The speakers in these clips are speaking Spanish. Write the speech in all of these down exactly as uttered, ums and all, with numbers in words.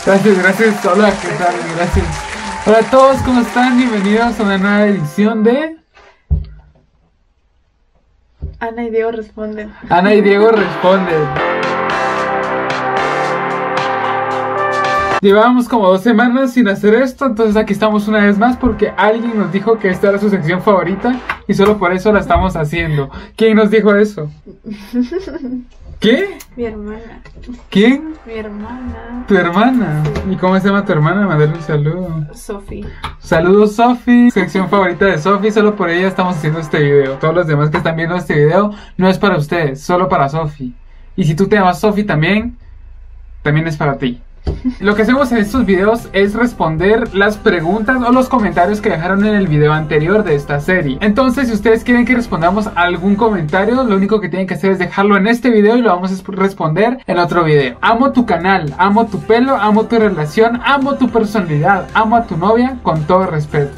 Gracias, gracias. Hola, ¿qué tal? Gracias. Hola a todos, ¿cómo están? Bienvenidos a una nueva edición de... Ana y Diego responden. Ana y Diego responden. Llevábamos como dos semanas sin hacer esto, entonces aquí estamos una vez más porque alguien nos dijo que esta era su sección favorita y solo por eso la estamos haciendo. ¿Quién nos dijo eso? ¿Qué? Mi hermana. ¿Quién? Mi hermana. ¿Tu hermana? Sí. ¿Y cómo se llama tu hermana? Mandale un saludo. Sofi. Saludos, Sofi. Sección favorita de Sofi. Solo por ella estamos haciendo este video. Todos los demás que están viendo este video no es para ustedes, solo para Sofi. Y si tú te llamas Sofi también, también es para ti. Lo que hacemos en estos videos es responder las preguntas o los comentarios que dejaron en el video anterior de esta serie. Entonces, si ustedes quieren que respondamos a algún comentario, lo único que tienen que hacer es dejarlo en este video y lo vamos a responder en otro video. Amo tu canal, amo tu pelo, amo tu relación, amo tu personalidad, amo a tu novia con todo respeto.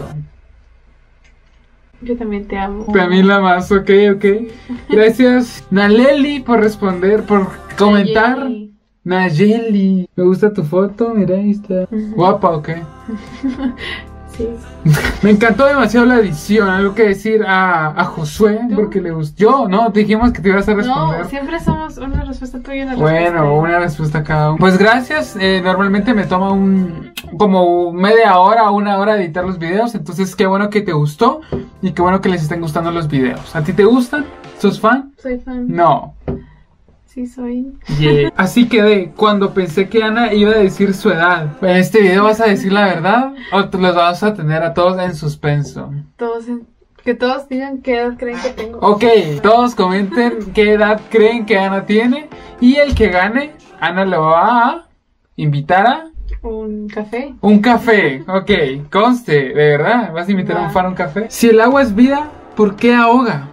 Yo también te amo. También la más, ok, ok. Gracias Naleli por responder, por comentar. Nayeli. Nayeli, me gusta tu foto, mira, ahí está. Uh-huh. Guapa, ¿ok? Sí. Me encantó demasiado la edición. Algo que decir a, a Josué, ¿tú? Porque le gustó. Yo, no, dijimos que te ibas a responder. No, siempre somos una respuesta tuya y una respuesta. Bueno, una respuesta cada uno. Pues gracias, eh, normalmente me toma un como media hora o una hora editar los videos. Entonces qué bueno que te gustó y qué bueno que les estén gustando los videos. ¿A ti te gustan? ¿Sos fan? Soy fan. No. Sí soy. Yeah. Así quedé cuando pensé que Ana iba a decir su edad. En este video vas a decir la verdad o te los vas a tener a todos en suspenso. Todos en... Que todos digan qué edad creen que tengo. Ok, todos comenten qué edad creen que Ana tiene y el que gane, Ana lo va a invitar a un café. Un café, ok, conste, de verdad, vas a invitar Va. a un fan a un café. Si el agua es vida, ¿por qué ahoga?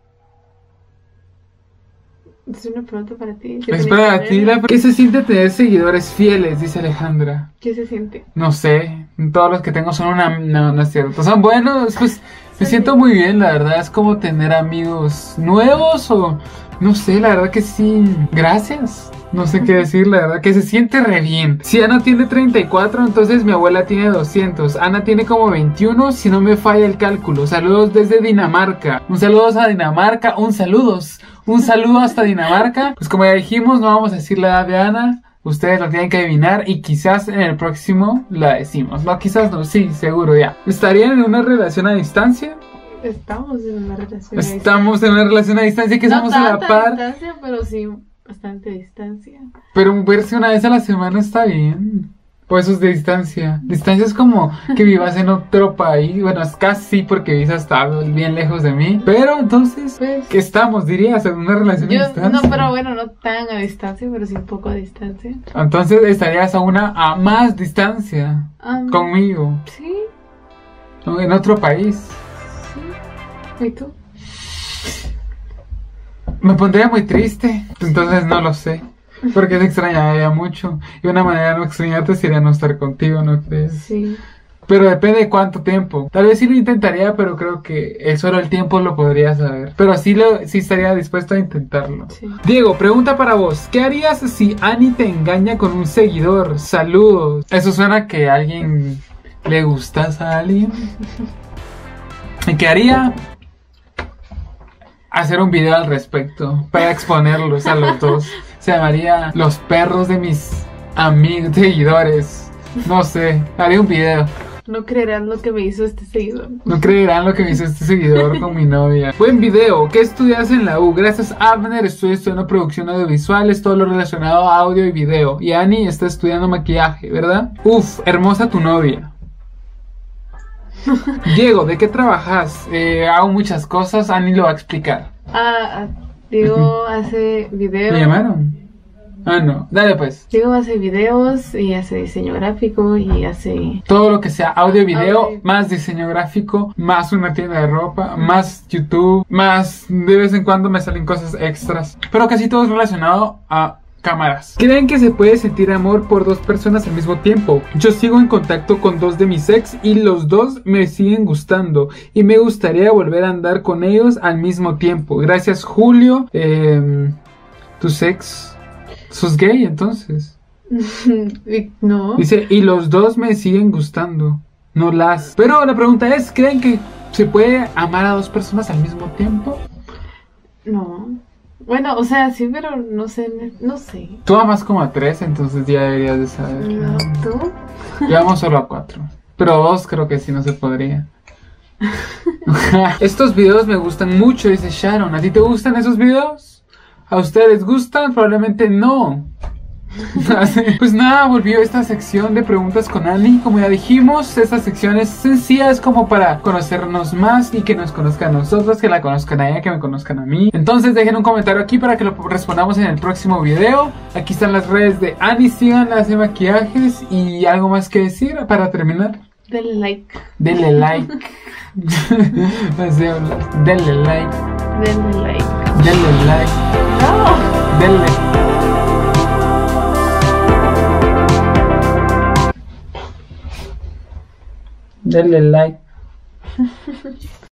Es una pregunta para ti. Es para ti. La... ¿Qué se siente tener seguidores fieles? Dice Alejandra. ¿Qué se siente? No sé. Todos los que tengo son una... No, no es cierto. Son buenos. Pues me siento muy bien, la verdad. Es como tener amigos nuevos o... No sé, la verdad que sí. Gracias. No sé qué decir, la verdad que se siente re bien. Si Ana tiene treinta y cuatro, entonces mi abuela tiene doscientos. Ana tiene como veintiuno, si no me falla el cálculo. Saludos desde Dinamarca. Un saludo a Dinamarca. Un saludos. Un saludo hasta Dinamarca. Pues como ya dijimos, no vamos a decir la edad de Ana. Ustedes lo tienen que adivinar y quizás en el próximo la decimos. No, quizás no, sí, seguro ya. ¿Estarían en una relación a distancia? Estamos en una relación a distancia. Estamos en una relación a distancia que no somos a la par. Distancia, pero sí, bastante distancia. Pero verse una vez a la semana está bien. O eso es de distancia. Distancia es como que vivas en otro país. Bueno, es casi porque vives hasta bien lejos de mí. Pero entonces, pues, ¿qué estamos? Dirías, en una relación yo, a distancia. No, pero bueno, no tan a distancia, pero sí un poco a distancia. Entonces estarías a una a más distancia um, conmigo. Sí. En otro país. Sí. ¿Y tú? Me pondría muy triste. Entonces no lo sé. Porque te extrañaría mucho. Y una manera de no extrañarte sería no estar contigo, ¿no crees? Sí. Pero depende de cuánto tiempo. Tal vez sí lo intentaría, pero creo que el solo el tiempo lo podría saber. Pero sí, lo, sí estaría dispuesto a intentarlo. Sí. Diego, pregunta para vos. ¿Qué harías si Ani te engaña con un seguidor? Saludos. Eso suena que a alguien le gustas a alguien. ¿Y qué haría? Hacer un video al respecto para exponerlos a los dos. Se llamaría Los perros de mis amigos, seguidores. No sé, haré un video. No creerán lo que me hizo este seguidor. No creerán lo que me hizo este seguidor con mi novia. Buen video. ¿Qué estudias en la U? Gracias Abner, estoy estudiando producción audiovisual, es todo lo relacionado a audio y video. Y Ani está estudiando maquillaje, ¿verdad? Uf, hermosa tu novia. Diego, ¿de qué trabajas? Eh, hago muchas cosas, Ani lo va a explicar. Ah, Diego hace videos. ¿Me llamaron? Ah, no, dale pues. Diego hace videos y hace diseño gráfico y hace... todo lo que sea audio y video, audio. Más diseño gráfico, más una tienda de ropa, más YouTube, más de vez en cuando me salen cosas extras. Pero casi todo es relacionado a cámaras. ¿Creen que se puede sentir amor por dos personas al mismo tiempo? Yo sigo en contacto con dos de mis ex y los dos me siguen gustando y me gustaría volver a andar con ellos al mismo tiempo. Gracias Julio. Eh, ¿Tus ex? ¿Sos gay entonces? Y no. Dice, y los dos me siguen gustando, no las. Pero la pregunta es, ¿creen que se puede amar a dos personas al mismo tiempo? No. Bueno, o sea, sí, pero no sé, no sé. Tú amas como a tres, entonces ya deberías de saber. No, ¿tú? Yo amo solo a cuatro. Pero dos creo que sí no se podría. Estos videos me gustan mucho, dice Sharon. ¿A ti te gustan esos videos? ¿A ustedes les gustan? Probablemente no. Pues nada, volvió esta sección de preguntas con Ani. Como ya dijimos, esta sección es sencilla, es como para conocernos más y que nos conozcan a nosotros, que la conozcan a ella, que me conozcan a mí. Entonces dejen un comentario aquí para que lo respondamos en el próximo video. Aquí están las redes de Ani, síganla, hace maquillajes. Y algo más que decir para terminar. Denle like. Denle like. Denle like. Denle like. Denle like. No. Denle. Denle like.